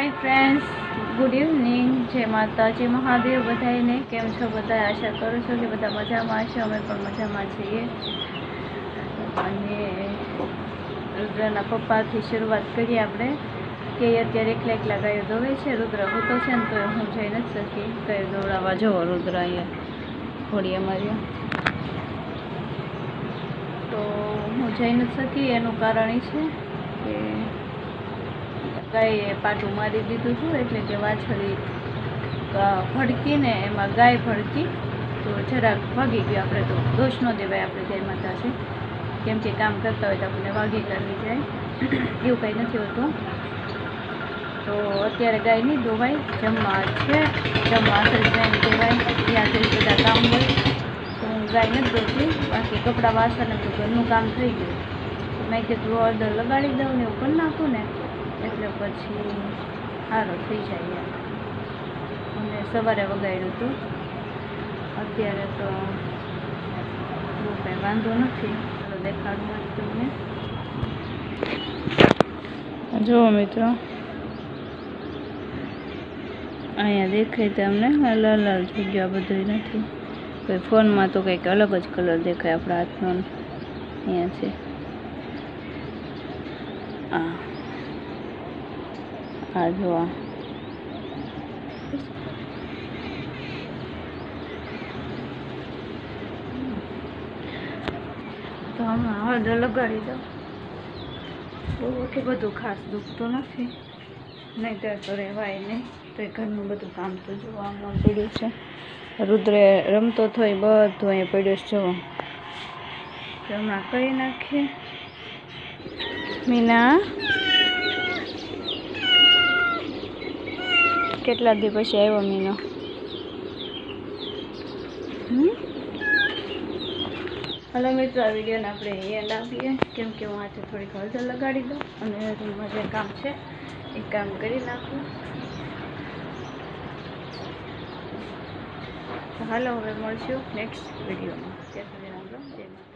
Hi friends, good evening. जय माताजी महादेव बधाईने। केम छो बधा? आशा करूँ छो कि बधा मजामां छे। अमे पण मजामां छीए। अने रुद्रना पप्पाथी शुरुआत करीए आपणे કે અત્યારે એકલા એકલા ગાયો દોવે છે। રુદ્ર હોતો છે ને તો હું જઈ નથી શકી ગાયો દોડાવવા। જુઓ રુદ્ર અહીંયા ઘોડી અમારી, તો હું જઈ નથી શકી। એનું કારણ એ છે કે ગાયે પાટું મારી દીધું હતું, એટલે કે વાછડી ભડકીને એમાં ગાય ભડકી તો જરાક ભાગી ગયું। આપણે તો દોષ ન દેવાય, આપણે જય માતાજી, કેમ કે કામ કરતા હોય તો આપણને વાગી કરવી જાય, એવું કંઈ નથી હોતું। તો અત્યારે ગાય નહીં દોવાય, જમવા છે, જમવા આશરે કહેવાય, ત્યાં બધા કામ હોય તો હું ગાય નથી દોતી। બાકી કપડાં વાસણ તો ઘરનું કામ થઈ ગયું, તો મેં કીધું હળદર લગાડી દઉં ને એવું કરી નાખું ને એટલે પછી સારું થઈ જાય। અને સવારે વગાડ્યું હતું, અત્યારે તો બહુ કંઈ વાંધો નથી। ચાલો દેખાડું તમને। જુઓ મિત્રો, અહીંયા દેખાય તમને લાલ લાલ થઈ ગયો, આ બધું નથી, કોઈ ફોનમાં તો કંઈક અલગ જ કલર દેખાય આપણા હાથનો। અહીંયા છે આ જોવા, તો હમણાં હળદર લગાડી દઉં, બહુ એટલું બધું ખાસ દુખતું નથી, નહીં ત્યારે તો રહેવાય નહીં। તો એ ઘરનું બધું કામ તો જોવામાં પડ્યું છે। રુદ્રે રમતો થઈ બધું અહીંયા પડ્યું છે, જુઓ તો હમણાં કરી નાખીએ। મીના કેટલા દી પછી આવ્યો મીનો? હલો મિત્રો, આ વિડીયોને આપણે એન્ડ આપીએ, કેમ કે હું આજે થોડીક હળદર લગાડી દઉં અને રૂમમાં જે કામ છે એ કામ કરી નાખું। તો હાલો, હવે મળશું નેક્સ્ટ વિડીયોમાં। ત્યાં સુધી રામ રામ, જય માતા।